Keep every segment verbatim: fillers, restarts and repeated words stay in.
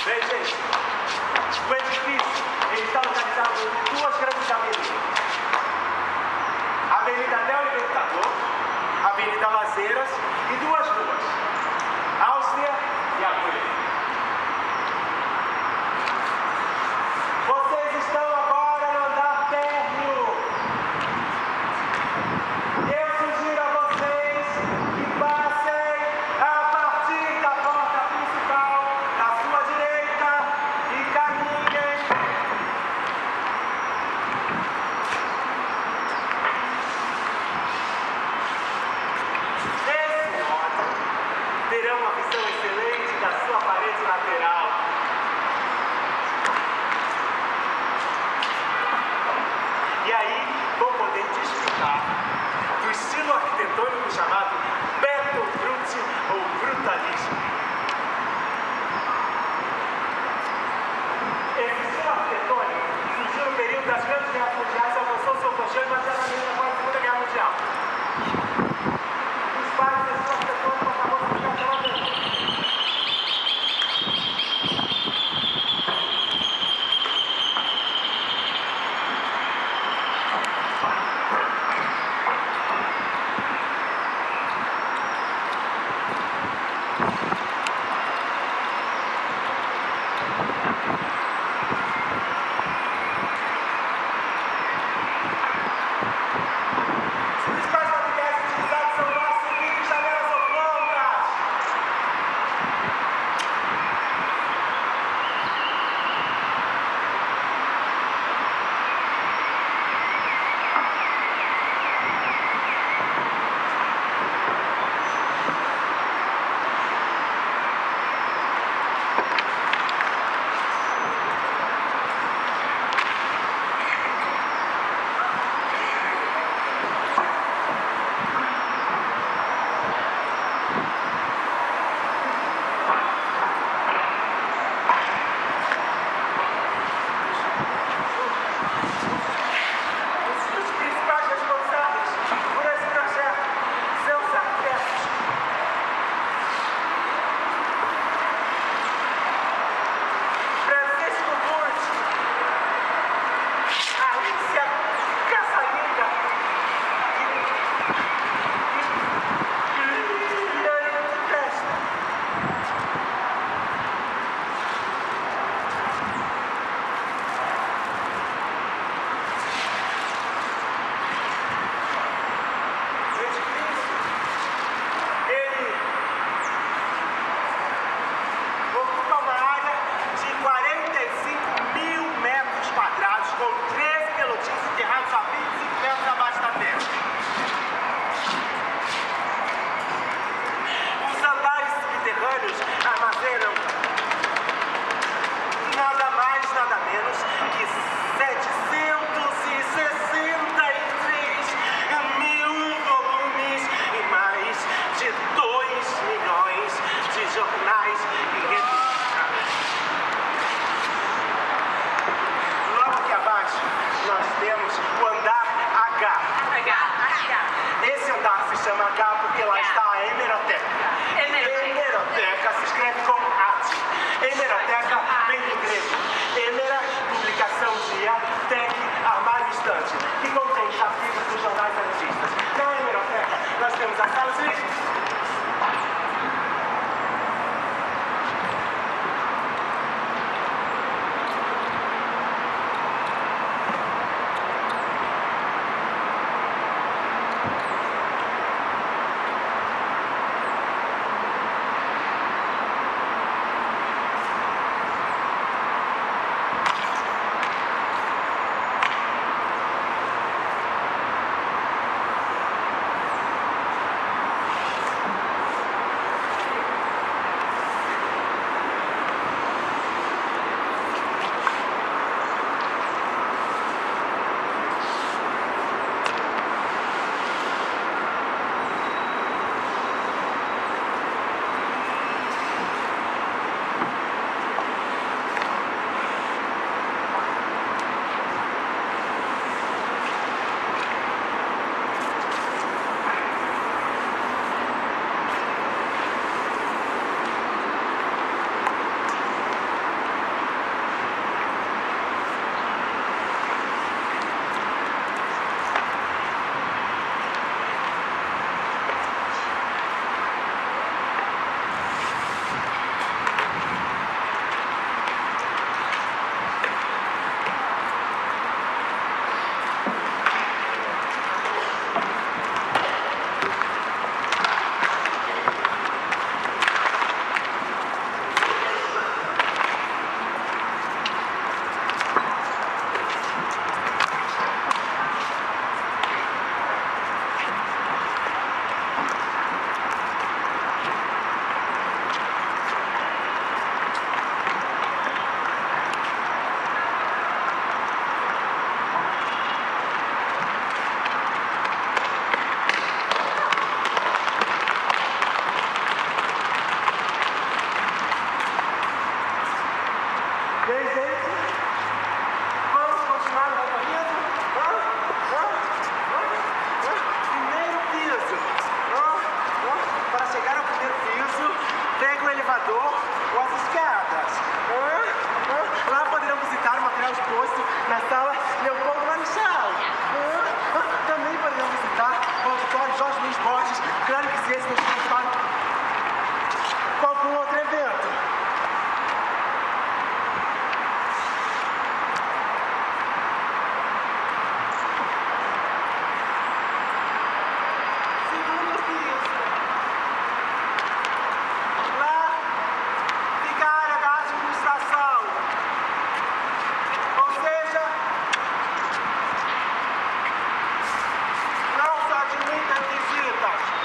Bem, gente, o edifício ele está localizado em duas grandes avenidas. A Avenida Neo Libertador, a Avenida Lazeiras e duas ruas, Áustria e Abreu. Vocês estão agora no andar térreo. Eu sugiro a vocês que passem a partir da porta principal à sua direita e caminhem. Nesse modo, terão uma visão excelente da sua parede lateral. E aí vão poder desfrutar do estilo arquitetônico chamado Beto Brutto ou Brutalismo. Esse estilo arquitetônico surgiu no período das grandes guerras mundiais e alcançou seu apogeu imediatamente após a Segunda Guerra Mundial. Os pais desse estilo arquitetônico acabou de ficar pela vez. Thank you. Bem, gente, vamos continuar o recorrido? Hã? Hã? Hã? Hã? Primeiro piso. Hã? Hã? Para chegar ao primeiro piso, pegue o elevador ou as escadas. Hã? Hã? Lá poderão visitar o material exposto na sala Leopoldo Marechal. Hã? Hã? Também poderão visitar o auditório Jorge Luiz Borges. Claro que se esse não estiver para algum outro evento. Segundo piso. Lá fica a área da administração. Ou seja, não se admitem visitas.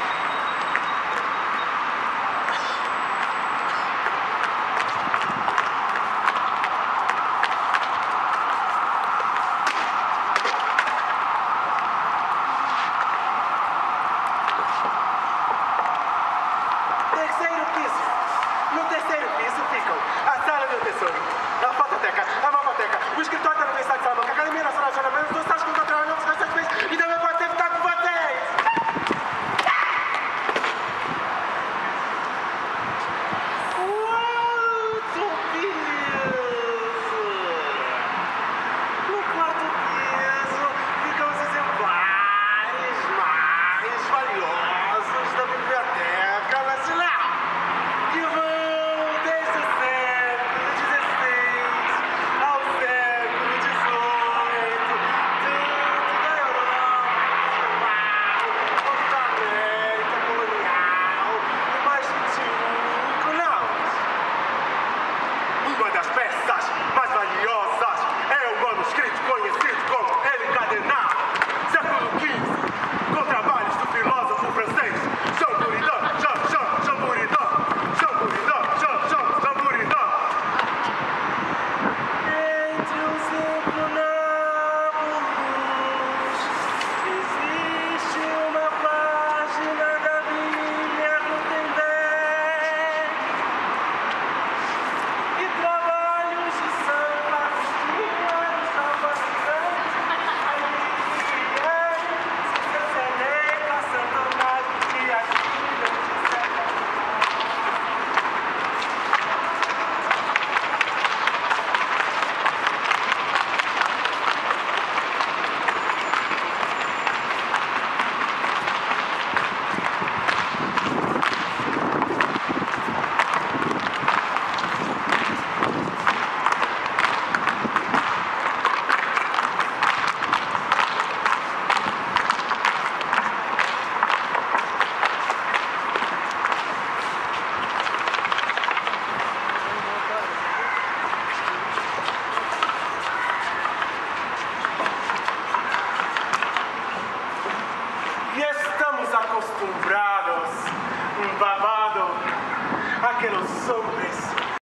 Terceiro piso. No terceiro piso ficam a sala do tesouro, a fototeca, a mamoteca, o escritório da Universidade de Salamanca, a Academia Nacional de Jornalismo, os sites culturais, os sites e também pode ter ficado com vocês. Quarto piso. No quarto piso ficam os exemplares mais valiosos da Biblioteca Nacional, que vão desde o século dezesseis ao século dezoito, tanto da Europa quanto da América colonial e mais cinco naus. Uma das peças mais valiosas é o manuscrito conhecido